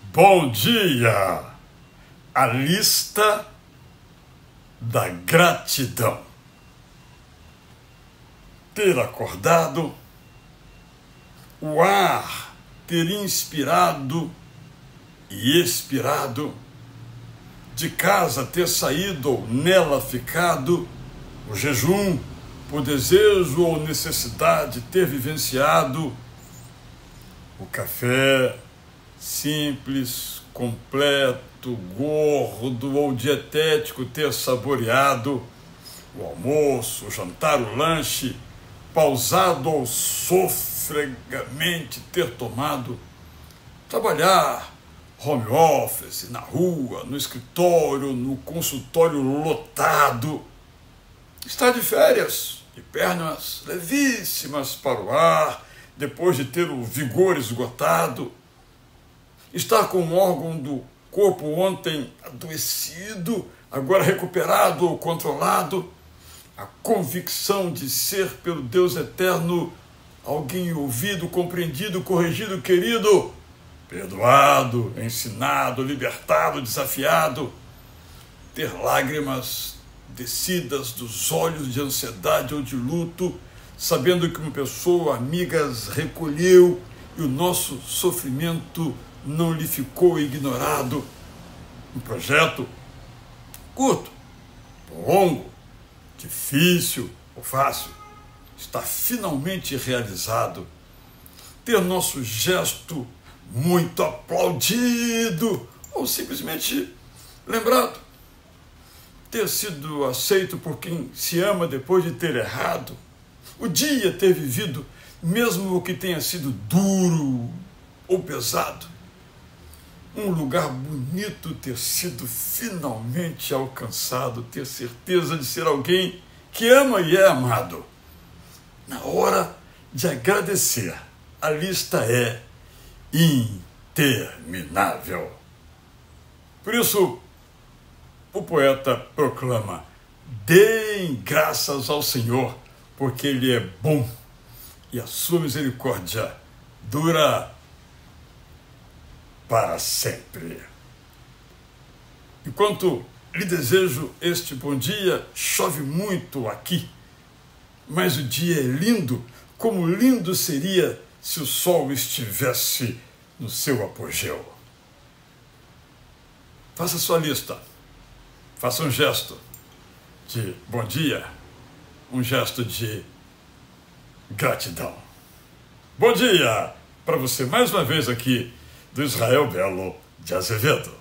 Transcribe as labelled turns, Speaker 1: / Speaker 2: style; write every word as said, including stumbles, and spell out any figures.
Speaker 1: Bom dia! A lista da gratidão. Ter acordado, o ar ter inspirado e expirado, de casa ter saído ou nela ficado, o jejum, por desejo ou necessidade ter vivenciado, o café simples, completo, gordo ou dietético ter saboreado, o almoço, o jantar, o lanche, pausado ou sofregamente ter tomado, trabalhar, home office, na rua, no escritório, no consultório lotado, estar de férias, de pernas levíssimas para o ar, depois de ter o vigor esgotado, estar com um órgão do corpo ontem adoecido, agora recuperado ou controlado, a convicção de ser pelo Deus eterno alguém ouvido, compreendido, corrigido, querido, perdoado, ensinado, libertado, desafiado, ter lágrimas descidas dos olhos de ansiedade ou de luto, sabendo que uma pessoa amiga as recolheu e o nosso sofrimento não lhe ficou ignorado. Um projeto curto, longo, difícil ou fácil, está finalmente realizado. Ter nosso gesto muito aplaudido ou simplesmente lembrado. Ter sido aceito por quem se ama depois de ter errado. O dia ter vivido, mesmo o que tenha sido duro ou pesado. Um lugar bonito ter sido finalmente alcançado, ter certeza de ser alguém que ama e é amado. Na hora de agradecer, a lista é interminável. Por isso, o poeta proclama: deem graças ao Senhor, porque Ele é bom e a sua misericórdia dura para sempre. Enquanto lhe desejo este bom dia, chove muito aqui, mas o dia é lindo, como lindo seria se o sol estivesse no seu apogeu. Faça sua lista, faça um gesto de bom dia, um gesto de gratidão. Bom dia para você mais uma vez aqui do Israel Belo de Azevedo.